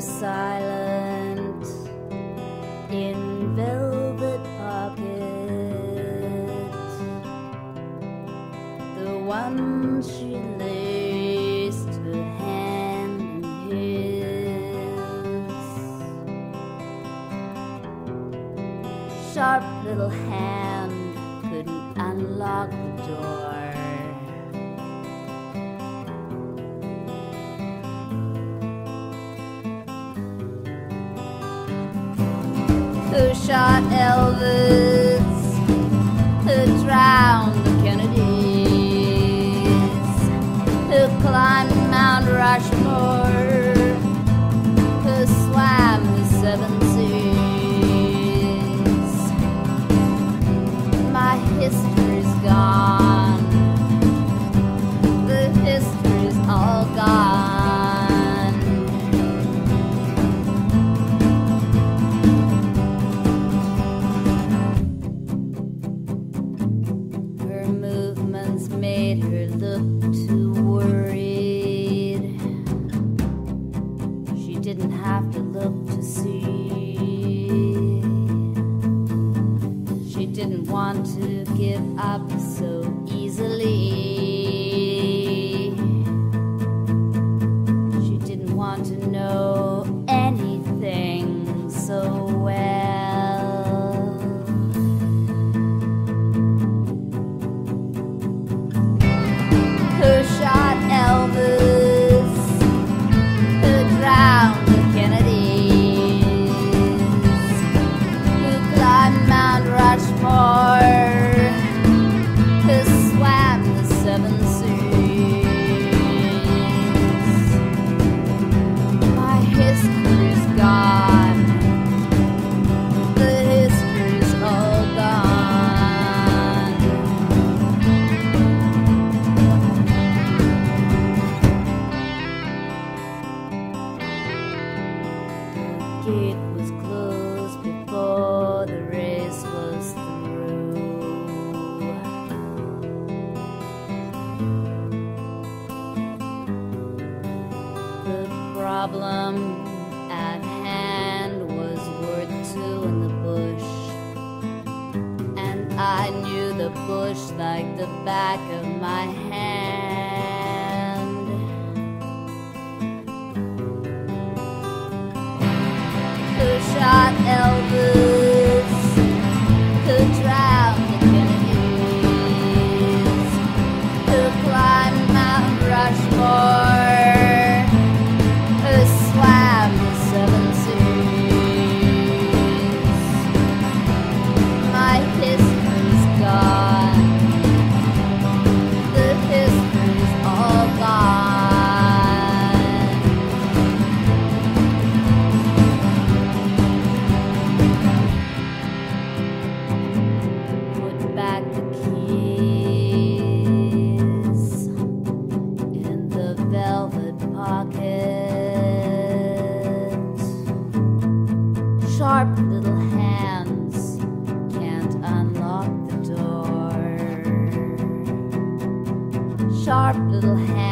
silent in velvet pockets, the one she laced her hand in his. Sharp little hand couldn't unlock the door. Who shot Elvis? Who drowned the Kennedys? Who climbed Mount Rushmore? Who swam the seven seas? My history's gone. The history's all gone. Made her look too worried. She didn't have to look to see. She didn't want to give up so easily. She didn't want to know anything so well. Who shot Elvis? Who drowned the Kennedys? Who climbed Mount Rushmore? Who swam the seven seas? My history's gone. The history's all gone. The gate was closed before the race was through. The problem at hand was worth two in the bush, and I knew the bush like the back of my hand. Who shot Elvis? Who drowned the Kennedys? Who climbed Mount Rushmore? Who swam the seven seas? My history's gone. The history's all gone. Back the keys in the velvet pocket. Sharp little hands can't unlock the door. Sharp little hands